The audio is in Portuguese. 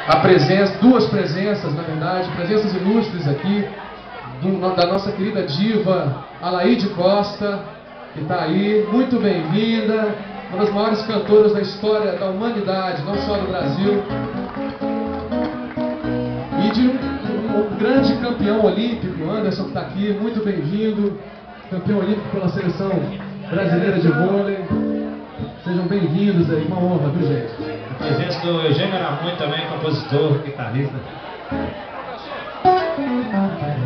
a presença, duas presenças, na verdade, presenças ilustres aqui, da nossa querida diva Alaide Costa, que está aí, muito bem-vinda, uma das maiores cantoras da história da humanidade, não só do Brasil, e de um grande campeão olímpico, Anderson, que está aqui, muito bem-vindo, campeão olímpico pela seleção brasileira de vôlei. Sejam bem-vindos aí, uma honra, viu, gente? A presença do Eugênio Araújo também, compositor, guitarrista.